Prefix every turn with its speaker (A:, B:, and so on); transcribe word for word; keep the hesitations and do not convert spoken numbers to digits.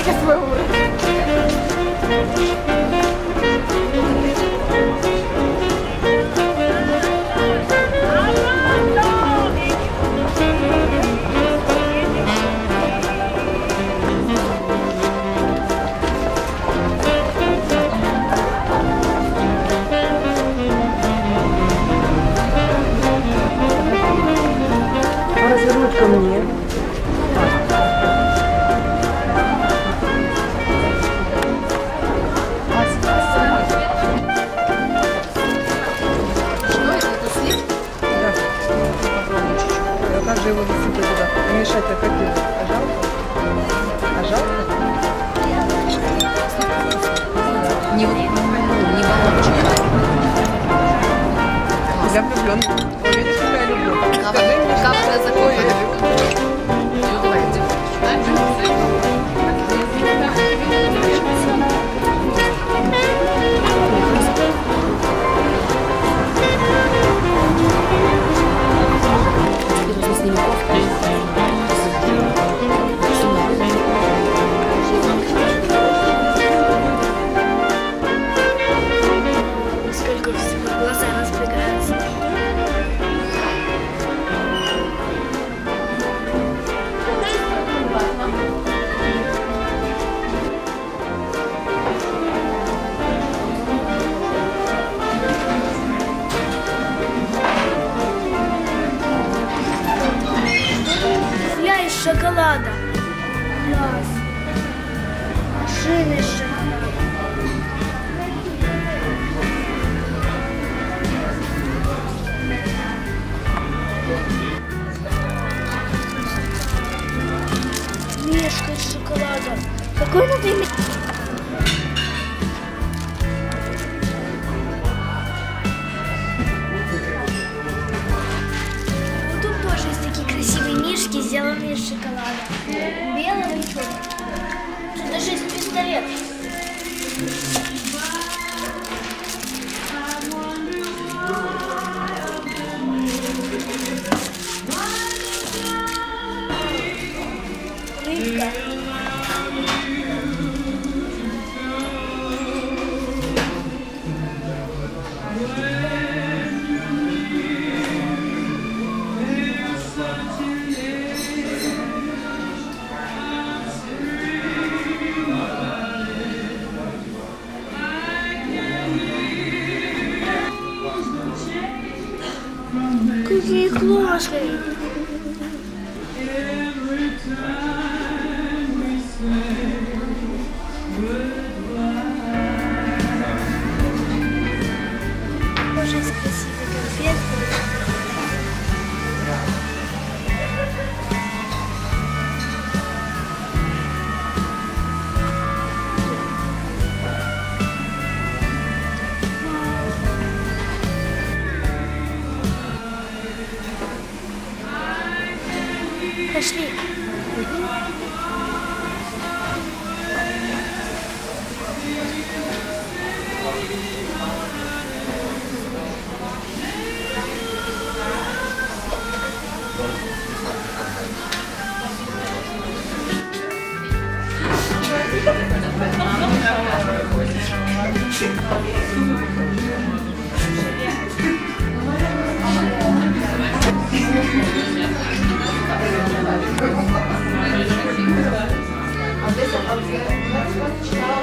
A: вообще свой уровень.
B: Развернуть ко мне. Его высыпать туда. Мешать-то хотел. А жалко? А жалко?
A: Не, не баллончик.
B: Я влюблен. Видишь, что я люблю?
A: Скажи мне, как я закончила. Ну, давайте.
C: Сколько всего глаза разбегаются. Я из шоколада. Класс. Машина из шоколада. Мишка из шоколада. Какой надо иметь? Вот тут тоже есть такие красивые мишки, сделанные из шоколада. Белого и черного. Тут даже есть пистолет. Рыбка. Какие классные. Очень красивый конфет. Пошли.
A: А здесь